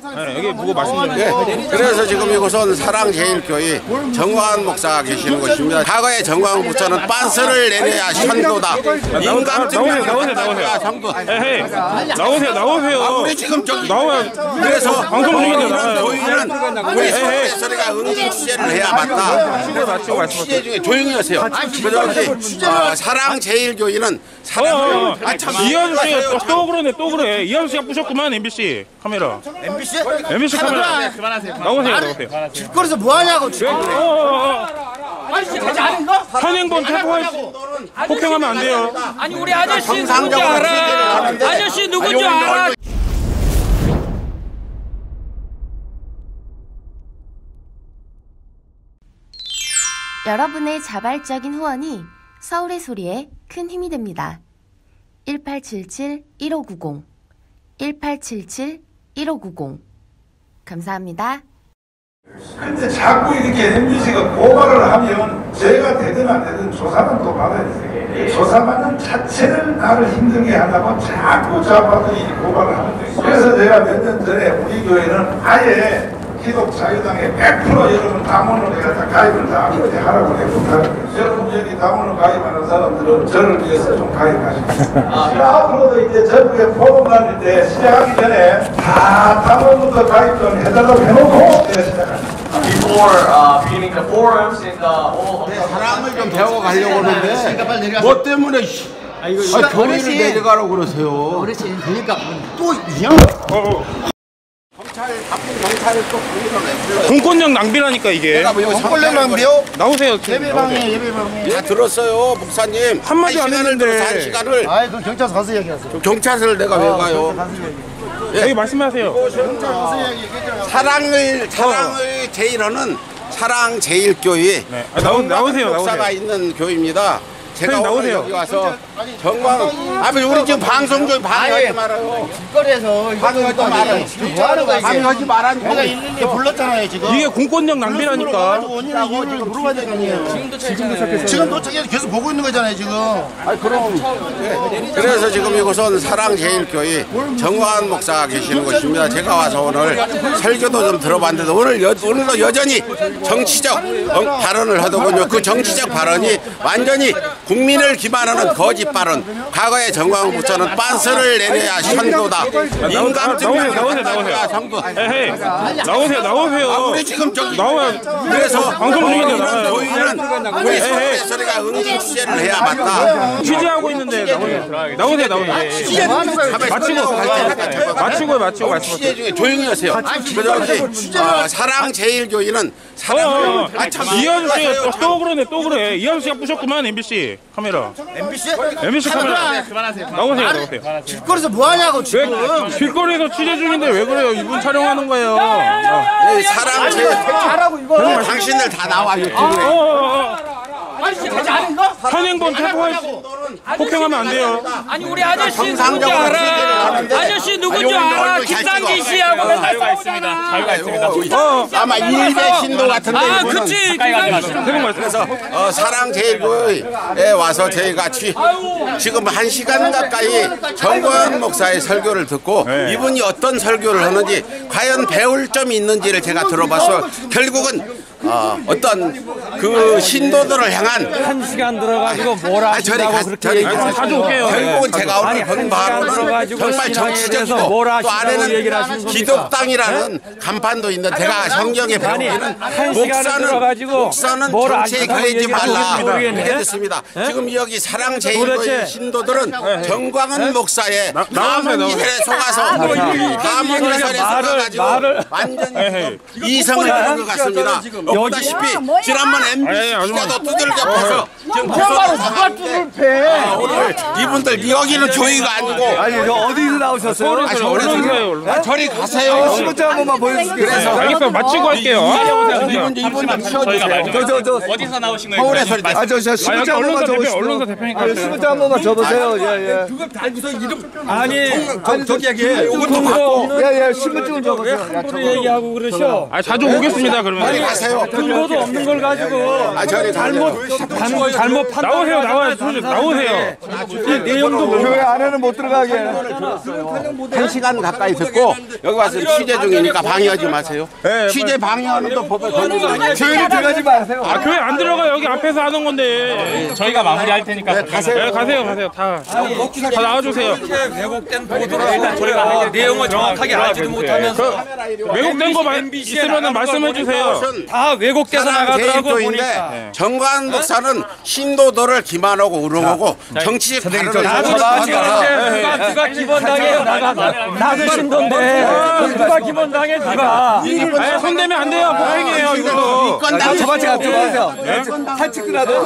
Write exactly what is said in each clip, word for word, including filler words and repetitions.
네, 여기 보고 말씀드려요. 네, 그래서 지금 이곳은 사랑제일교회 정광훈 목사가 계시는 곳입니다. 과거에 정광훈 목사는 빤스를 내려야 선도다. 인감증 나오세요, 나오세요. 선도. 에헤이, 나오세요, 나오세요. 아, 우리 지금 저기 나와. 그래서 방송 중인데 나와요. 교회는 우리 서울의 소리가 응징 취재를 해야 맞다. 취재 마치고 말씀하세요. 취재 중에 조용히 하세요. 그래서 어, 사랑제일교회는 사랑. 어, 어. 아, 참. 이현수 씨가 또, 또 그러네, 또 그래. 이현수 씨가 부셨구만, 엠비씨 카메라. 엠비씨? 엠비씨 카메라. 그만하세요. 나오세요, 나오세요. 길거리에서 뭐 하냐고 지금. 어, 어, 어. 아저씨 되지 않은가? 현행범 체포할 폭행하면 안 돼요. 아니 우리 아저씨 누군지 알아. 아저씨 누군지 알아. 여러분의 자발적인 후원이 서울의 소리에 큰 힘이 됩니다. 일팔칠칠 일오구공 일팔칠칠 일오구공 감사합니다. 근데 자꾸 이렇게 엠비씨가 고발을 하면 제가 되든 안 되든 조사만 또 받아야 돼요. 조사받는 자체를 나를 힘들게 하려고 자꾸 좌파들이 고발을 하는 거예요. 그래서 제가 몇 년 전에 우리 교회는 아예 기독자유당에 백 퍼센트 여러분 당원을 내가 다 가입을 다 하라고 내가 못하는 거예요. 여러분 여기 당원을 가입하는 사람들은 저를 위해서 좀 가입하십시오. 앞으로도 이제 전국에 포럼 다닐 때 시작하기 전에 다 당원부터 가입 좀 해달라고 해놓고 내가 시작합니다. Before uh, beginning the forums and uh, all of 사랑을 좀 배워 가려고 하는데 뭐 때문에 아, 이거 아, 교회를 내려가라고 그러세요. 그렇지. 그러니까 또 이양 경찰 바쁜 경찰을 또 불러내. 공권력 낭비라니까 이게. 내가 뭐 여기 공권력 낭비요? 나오세요. 예배방에 예배방에. 다 들었어요, 목사님. 한마디 안 시간을 했는데. 들어서 한 시간을. 아이 그럼 경찰서 가서 얘기하세요. 경찰서를 내가 왜 가요? 여기 말씀하세요. 사랑을 사랑을 제일하는 사랑 제일교회. 네. 아, 나오, 나오세요, 목사가 나오세요. 있는 교회입니다. 제가 선생님, 오늘 나오세요. 여기 와서 정광 아버지 우리 지금 방송 좀 방해하지 말아요. 길거리에서 방해하지 말아요. 뭐 하는 거야 방해하지 지금? 말아요. 내가 있는데 불렀잖아요 지금. 이게 공권력 낭비라니까. 원인을 이유를 물어봐야 될 거 아니에요. 지금도 도착해서. 지금 도착해서 계속 보고 있는 거잖아요 지금. 아 그럼. 네. 그래서 지금 이곳은 사랑제일교회 정광훈 목사가 계시는 곳입니다. 제가 와서 오늘 설교도 좀 들어봤는데 오늘 여, 오늘도 여전히 정치적 어, 발언을 하더군요. 그 정치적 발언이 완전히 국민을 기만하는 거짓 발언. 과거에 정광훈 목사는 빤스를 내려야 선도다. 인감증 나오세요, 나오세요, 나오세요. 선도. 에헤이, 나오세요, 나오세요. 아, 우리 지금 저기 나와. 그래서 방송 중인데 나와요. 교회는 우리 서울의 소리가 응징 취재를 해야 맞다. 취재하고 있는데 나오세요. 나오세요, 나오세요. 마치고 마치고 마치고 말씀하세요. 취재 중에 조용히 하세요. 그래서 어, 사랑제일교회는 사랑. 어, 어. 아, 참, 이현수 씨가 또, 또 그러네, 또 그래. 이현수 씨가 부셨구만, 엠비씨 카메라. 엠비씨? 엠비씨 카메라. 그만하세요. 나오세요, 나오세요. 길거리에서 뭐 하냐고 지금. 왜 길거리에서 취재 중인데 왜 그래요? 이분 촬영하는 거예요. 네, 사랑제일. 잘하고 이거. 당신들 다 나와 유튜브에. 어, 어, 어. 아저씨 되지 않은가? 현행범 체포할 폭행하면 안 돼요. 아니 우리 아저씨 누군지 정상적으로 알아. 취재를 하는데 아저씨 누군지 아, 알아. 용도 잘 김상기 찍어. 씨하고 맨날 자유가 있습니다. 자유가 있습니다. 어, 아마 일대 신도 같은데 아 이분은. 그치 김상기 씨. 계속 말씀. 그래서 어, 사랑제일교회에 와서 저희가 취, 지금 한 시간 가까이 정광훈 목사의 설교를 듣고 네. 이분이 어떤 설교를 하는지 과연 배울 점이 있는지를 제가 들어봐서 결국은 어, 어떤 그 신도들을 향한 한 시간 들어가지고 뭐라 아, 저리 가, 그렇게 저리 얘기하세요. 가세요. 가져올게요. 결국은 네, 제가 오늘 본 바로는 들어가지고 정말 신앙에 정치적이고 대해서 뭘 또 아신다고 안에는 얘기를 하시는 겁니까? 기독당이라는 간판도 있는데 제가 성경에 아니, 배우기는 한 시간을 목사는 들어가지고 목사는 뭘 정치에 아신다고 걸리지 얘기를 말라 하시는지 모르겠네. 이렇게 됐습니다. 지금 여기 사랑제일교회 도대체- 신도들은 정광훈 목사의 나오세요, 남은 나오세요. 일에 속아서 남은 일에 속아가지고 말을- 완전히 이성을 잃은 것 같습니다. 보다시피 지난번 엠비씨 기자도 두들겨 패서 지금 바로 누가 뚜를 패? 아, 오늘 이분들 여기는 교회가 아니고 아니 저 어디서 나오셨어요? 아, 저리 언론사예요. 아, 저리 가세요. 신분증 한 번만 보여주세요. 그래서 알겠어요. 마치고 할게요. 이분 이분 좀 치워주세요. 저저 저. 어디서 나오신 거예요? 서울의 소리. 아 저 저 아, 신분증 여기 한 번만 언론사 대표, 줘보시죠. 언론사 대표니까. 아니, 신분증 한 번만 줘보세요. 예예. 아니 아니 저기 얘기. 이것도 받고 예예 신분증을 줘보세요. 야, 저거. 얘기하고 그러셔. 아, 자주 오겠습니다. 빨리 그러면. 가세요. 근거도 없는 걸 가지고 아, 저리 잘못 잘못 잘못 판 나오세요. 나와요. 나오세요. 내용도 교회 안에는 못 들어가게. 한 시간 가까이 듣고 여기 와서 취재 중이니까 방해하지 마세요. 취재 방해하는 도 법에 걸리거든요. 교회에 들어가지 마세요. 아, 교회 안 들어가. 여기 앞에서 하는 건데. 저희가 마무리할 테니까 가세요. 네, 가세요. 가세요. 다. 다 나와 주세요. 왜곡된 보도를 일단 저희가 내용을 정확하게 알지도 못하면서 왜곡된 거 있으면 말씀해 주세요. 다 왜곡돼서 나가더라고 보니까. 정관 목사는 신도들을 기만하고 우롱하고 정치 발언을 누가 누가 기본당해요? 나도 신도인데 누가 기본당해? 누가? 손대면 안 돼요. 폭행이에요. 이거. 저번에 들어가세요. 탈취라도.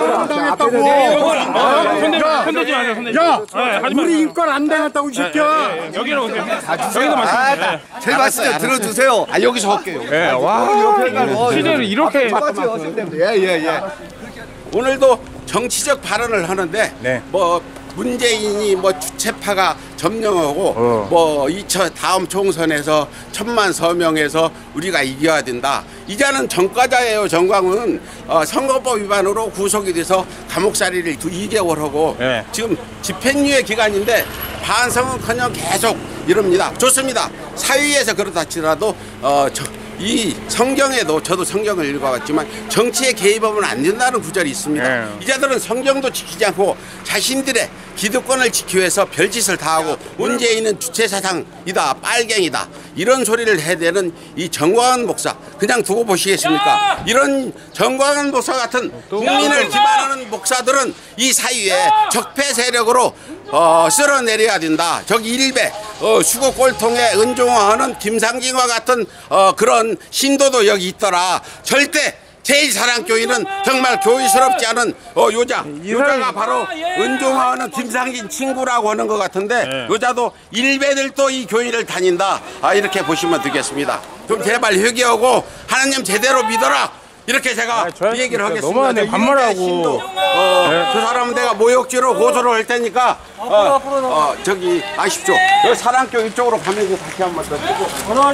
손대면 손대지 마세요. 손대지. 야, 우리 인권 안 당했다고 이 새끼야. 여기로 오세요. 여기서 말씀. 제 말씀 들어주세요. 아, 여기서 할게요. 네, 와. 시대를 이렇게. 예예 예. 오늘도 정치적 발언을 하는데 네. 뭐 문재인이 뭐 주체파가 점령하고 어. 뭐 이차 다음 총선에서 천만 서명에서 우리가 이겨야 된다. 이자는 전과자예요. 정광훈은 어, 선거법 위반으로 구속이 돼서 감옥살이를 이 개월 하고 네. 지금 집행유예 기간인데 반성은커녕 계속 이럽니다. 좋습니다. 사위에서 그렇다 치더라도 어, 저, 이 성경에도 저도 성경을 읽어봤지만 정치에 개입하면 안 된다는 구절이 있습니다. 네. 이자들은 성경도 지키지 않고 자신들의 기득권을 지키기 위해서 별짓을 다 하고 문재인은 주체사상이다, 빨갱이다 이런 소리를 해대는 이 정광훈 목사 그냥 두고 보시겠습니까? 이런 정광훈 목사 같은 국민을 기만하는 목사들은 이 사이에 적폐 세력으로 어, 쓸어내려야 된다. 저기 일베 어, 수고 꼴통에 은종화하는 김상진과 같은 어, 그런 신도도 여기 있더라. 절대 제일 사랑교회는 정말 교회스럽지 않은 어, 여자 여자가 바로 은종화하는 김상진 친구라고 하는 것 같은데 네. 여자도 일베들도 이 교회를 다닌다. 아, 이렇게 보시면 되겠습니다. 좀 제발 회개하고 하나님 제대로 믿어라. 이렇게 제가 아, 저, 이 얘기를 하겠습니다. 너무하네. 반말하고. 신도, 어, 네. 저 사람은 내가 모욕죄로 고소를 할 테니까 어, 어, 저기 아십시오. 여기 사랑교 이쪽으로 가면 다시 한번 더 찍고.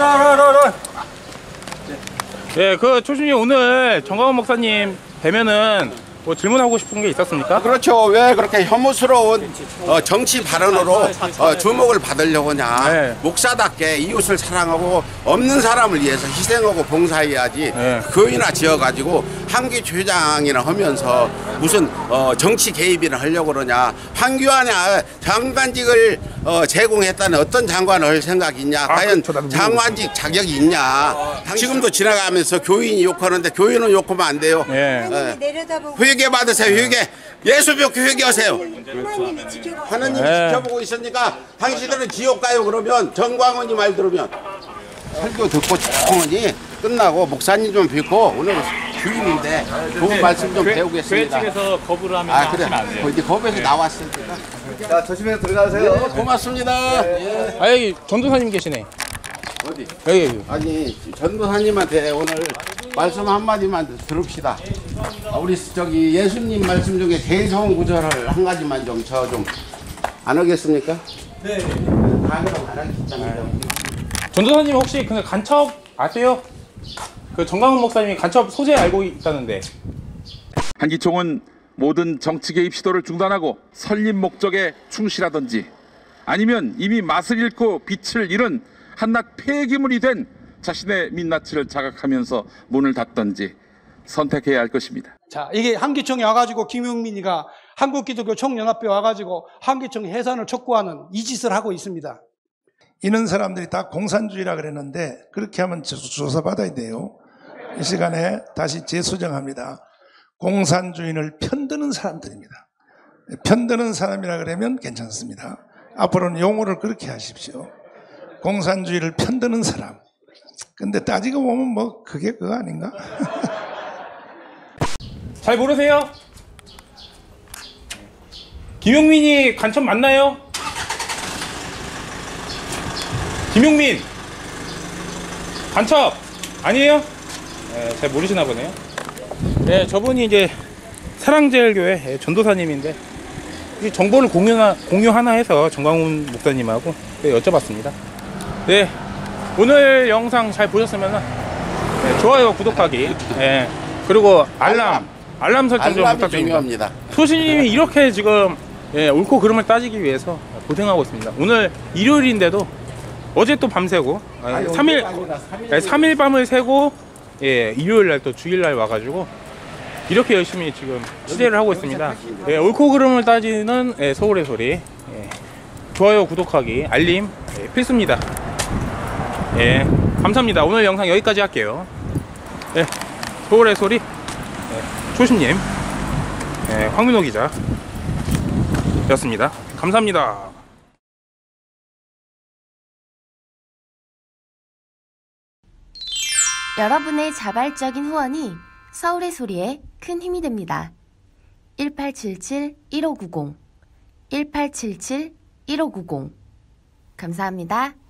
네, 그 초심님 오늘 정광훈 목사님 뵈면은 뭐 질문하고 싶은 게 있었습니까? 그렇죠. 왜 그렇게 혐오스러운 어, 정치 발언으로 어, 주목을 받으려고 하냐. 네. 목사답게 이웃을 사랑하고 없는 사람을 위해서 희생하고 봉사해야지. 네. 교회나 지어가지고 한기초장이나 하면서 무슨 어, 정치 개입이나 하려고 그러냐. 황교안이 장관직을 어, 제공했다는 어떤 장관을 할 생각이 있냐. 아, 과연 그렇죠. 장관직 자격이 있냐. 지금도 지나가면서 교인이 욕하는데 교인은 욕하면 안 돼요. 네. 네. 회개 받으세요. 회개. 예수벽 회개하세요. 하나님이 네. 지켜보고 있으니까 당신들은 지옥 가요. 그러면 정광훈이 말 들으면 설교 듣고 조용히 끝나고 목사님 좀 뵙고 오늘 주일인데 좋은 말씀 좀 배우겠습니다. 교회 측에서 거부를 하면 아 그래. 하시면 안 돼요. 이제 법에서 나왔으니까. 자 조심해서 들어가세요. 네, 고맙습니다. 예. 아, 여기 전도사님 계시네. 어디? 여기, 여기. 아니 전도사님한테 오늘 말씀 한마디만 들읍시다. 아, 우리 저기 예수님 말씀 중에 제일 좋은 구절을 한 가지만 좀 저 좀 안 하겠습니까? 네. 다음으로 안 하겠잖아요. 전도사님 혹시 그 간첩 아세요? 그 정광훈 목사님이 간첩 소재 알고 있다는데. 한기총은 모든 정치 개입 시도를 중단하고 설립 목적에 충실하든지 아니면 이미 맛을 잃고 빛을 잃은 한낱 폐기물이 된 자신의 민낯을 자각하면서 문을 닫든지 선택해야 할 것입니다. 자, 이게 한기총에 와가지고 김용민이가 한국기독교 총연합회 와가지고 한기총 해산을 촉구하는 이 짓을 하고 있습니다. 이런 사람들이 다 공산주의라 그랬는데 그렇게 하면 조사받아야 돼요. 이 시간에 다시 재수정합니다. 공산주의를 편드는 사람들입니다. 편드는 사람이라 그러면 괜찮습니다. 앞으로는 용어를 그렇게 하십시오. 공산주의를 편드는 사람. 근데 따지고 보면 뭐 그게 그거 아닌가? 잘 모르세요? 김용민이 간첩 맞나요? 김용민 간첩 아니에요? 네, 잘 모르시나 보네요. 네, 저분이 이제 사랑제일교회 전도사님인데 이 정보를 공유나, 공유하나 해서 정광훈 목사님하고 여쭤봤습니다. 네, 오늘 영상 잘 보셨으면 네, 좋아요, 구독하기 네, 그리고 알람, 알람 설정 좀 알람이 부탁드립니다. 중요합니다. 소신님이 이렇게 지금 예, 옳고 그름을 따지기 위해서 고생하고 있습니다. 오늘 일요일인데도 어제 또 밤새고 아니, 삼 일 삼 일 밤을 새고 예, 일요일 날 또 주일 날 와가지고 이렇게 열심히 지금 취재를 하고 있습니다. 예, 옳고 그름을 따지는 예, 서울의 소리. 예, 좋아요, 구독하기, 알림 예, 필수입니다. 예, 감사합니다. 오늘 영상 여기까지 할게요. 예, 서울의 소리 예, 초심님 예, 황민호 기자 였습니다. 감사합니다. 여러분의 자발적인 후원이 서울의 소리에 큰 힘이 됩니다. 일팔칠칠 일오구공 일팔칠칠 일오구공 감사합니다.